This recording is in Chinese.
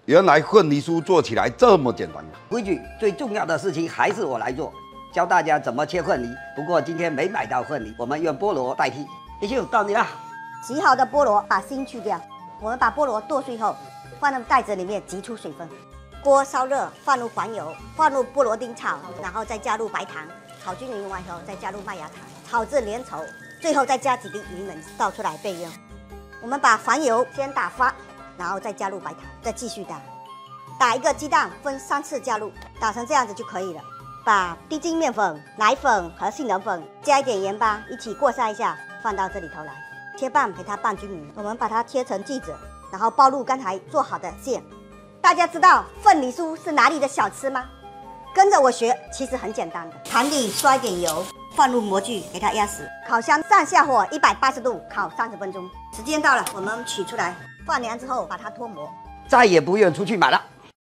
原来凤梨酥做起来这么简单。 规矩最重要的事情还是我来做，教大家怎么切凤梨。不过今天没买到凤梨，我们用菠萝代替。一秀到你了。 洗好的菠萝把芯去掉，我们把菠萝剁碎后，放入袋子里面挤出水分。锅烧热，放入黄油，放入菠萝丁炒，然后再加入白糖，炒均匀完后再加入麦芽糖，炒至粘稠，最后再加几滴柠檬，倒出来备用。我们把黄油先打发，然后再加入白糖，再继续打。打一个鸡蛋分3次加入，打成这样子就可以了。把低筋面粉、奶粉和杏仁粉加一点盐巴一起过筛一下，放到这里头来，切棒给它拌均匀。我们把它切成剂子，然后包入刚才做好的馅。大家知道凤梨酥是哪里的小吃吗？跟着我学，其实很简单的。盘里刷一点油，放入模具给它压实，烤箱上下火180度烤30分钟。时间到了，我们取出来，放凉之后把它脱模。 再也不用出去买了。